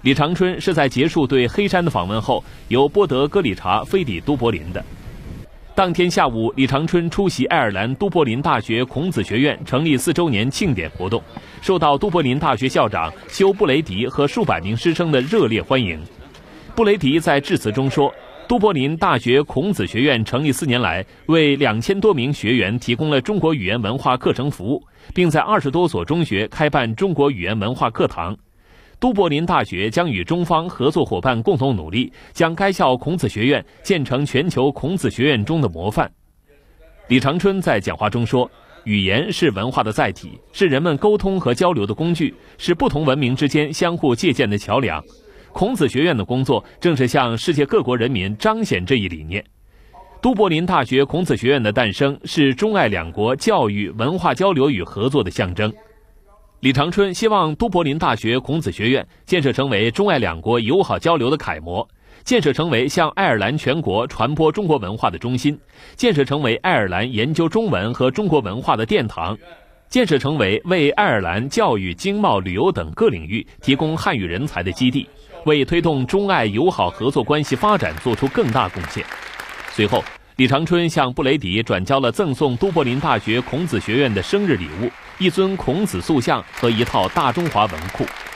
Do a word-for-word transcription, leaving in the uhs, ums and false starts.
李长春是在结束对黑山的访问后，由波德戈里察飞抵都柏林的。当天下午，李长春出席爱尔兰都柏林大学孔子学院成立四周年庆典活动，受到都柏林大学校长休·布雷迪和数百名师生的热烈欢迎。布雷迪在致辞中说，都柏林大学孔子学院成立四年来，为两千多名学员提供了中国语言文化课程服务，并在二十多所中学开办中国语言文化课堂。都柏林大学将与中方合作伙伴共同努力，将该校孔子学院建成全球孔子学院中的模范。李长春在讲话中说，语言是文化的载体，是人们沟通和交流的工具，是不同文明之间相互借鉴的桥梁。孔子学院的工作正是向世界各国人民彰显这一理念。都柏林大学孔子学院的诞生是中爱两国教育文化交流与合作的象征。李长春希望都柏林大学孔子学院建设成为中爱两国友好交流的楷模，建设成为向爱尔兰全国传播中国文化的中心，建设成为爱尔兰研究中文和中国文化的殿堂，建设成为为爱尔兰教育、经贸、旅游等各领域提供汉语人才的基地，为推动中爱友好合作关系发展做出更大贡献。随后，李长春向布雷迪转交了赠送都柏林大学孔子学院的生日礼物，一尊孔子塑像和一套大中华文库。